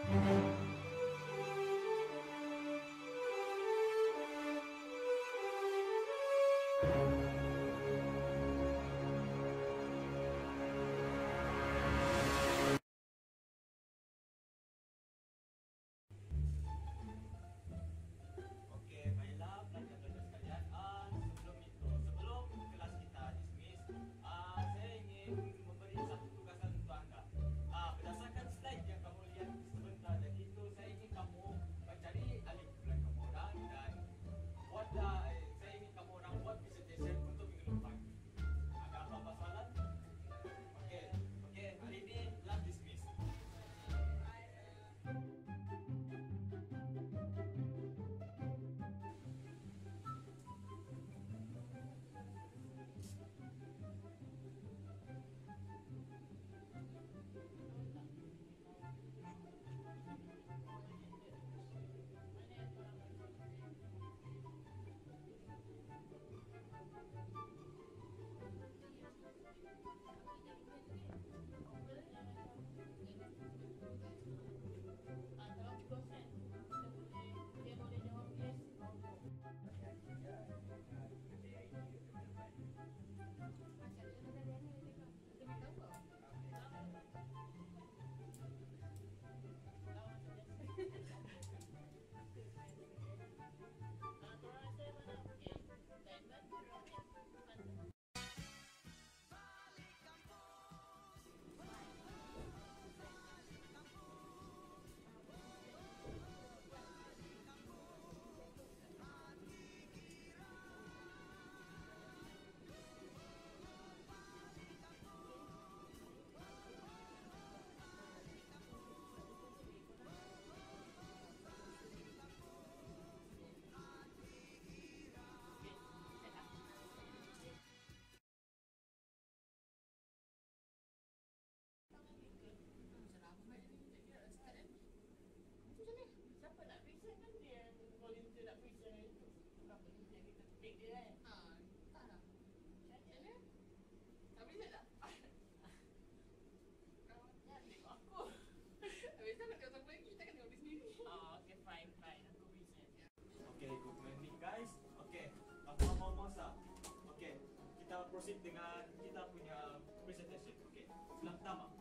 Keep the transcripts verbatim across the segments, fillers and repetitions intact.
Proceed dengan kita punya presentation. Okey, yang pertama.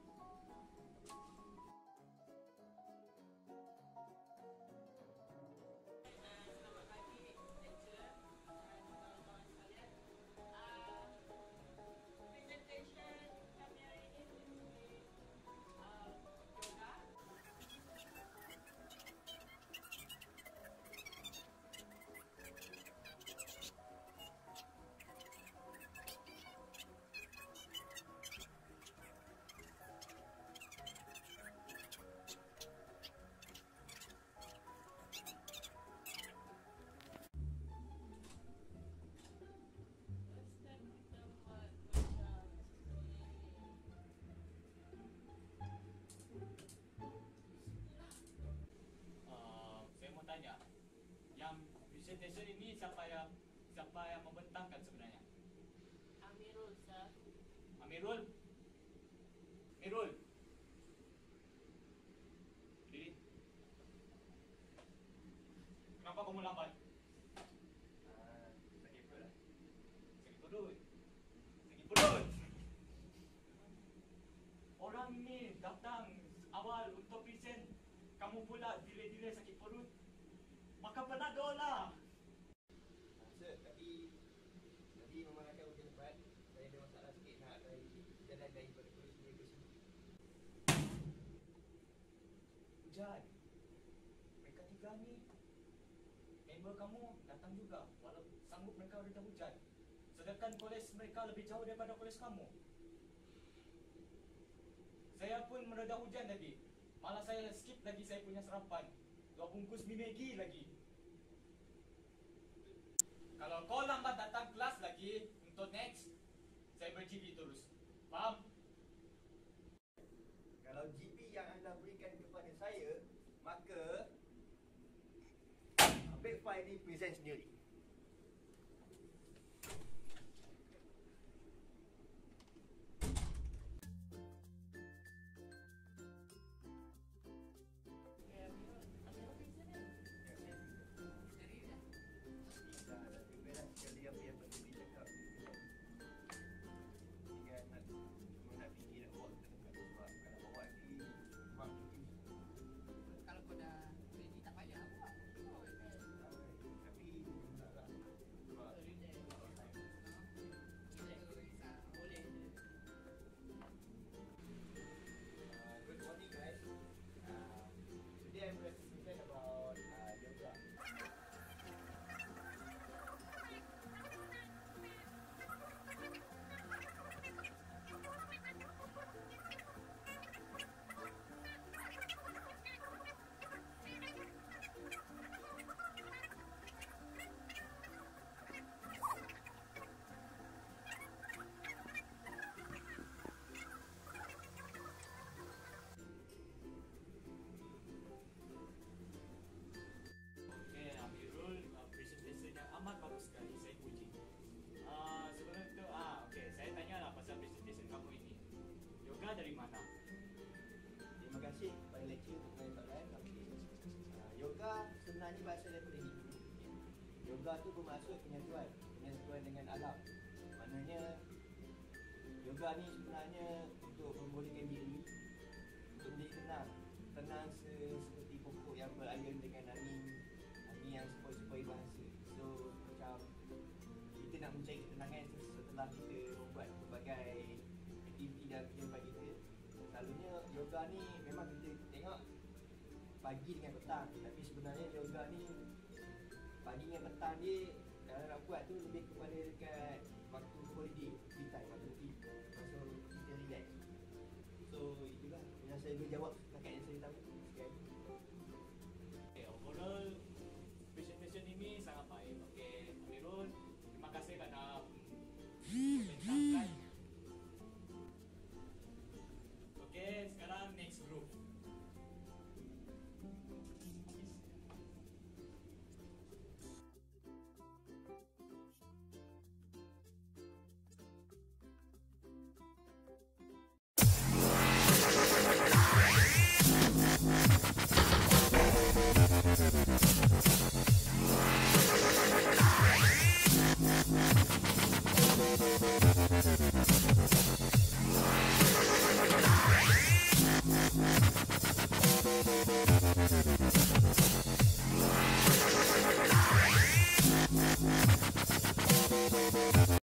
Selamat pagi, lecturer dan kawan-kawan sekalian. Presentation kami hari ini mengenai yoga. Tanya, yang presentation ini siapa yang siapa yang membentangkan sebenarnya? Amirul, sir. Amirul? Amirul? Diri. Kenapa kamu lambat? Uh, sakit perut lah. Sakit perut? Sakit perut? Orang ini datang awal untuk present, kamu pula delay-delay sakit perut. Maka penado lah. Sir, tadi tadi memang akan hujan lebat. Saya ada masalah sikit nak dari jalan daripada polis ni ke sini. Hujan. Mereka tiga ni member kamu datang juga walau sanggup mereka reda hujan. Sedangkan kolej mereka lebih jauh daripada kolej kamu. Saya pun mereda hujan tadi. Malah saya skip lagi saya punya sarapan. Dua bungkus mie Maggi lagi. Kalau kau lambat datang kelas lagi untuk next, saya ber-G P terus. Faham? Kalau G P yang anda berikan kepada saya, maka ambil file ni present sendiri. ni bahasa daripada Hindu. Yoga tu bermaksud penyatuan, penyatuan dengan alam. Maknanya yoga ni sebenarnya untuk membolehkan diri untuk menjadi tenang, tenang se seperti pokok yang berayun dengan angin, angin yang sepoi-sepoi bahasa. So macam kita nak mencari ketenangan setelah kita membuat pelbagai aktiviti dalam kehidupan kita. Selalunya yoga ni memang kita tengok pagi dengan petang, tapi sebenarnya yoga ni pagi dengan petang dia kalau nak buat tu lebih kepada dekat waktu holiday, free time, waktu kita, masa kita relax. So itulah yang saya boleh jawab setakat yang saya tahu sekian. Okay, overall presentation ini sangat baik. Okay, Amirul, terima kasih kerana membentangkan. Okay, sekarang next group. We'll be right back.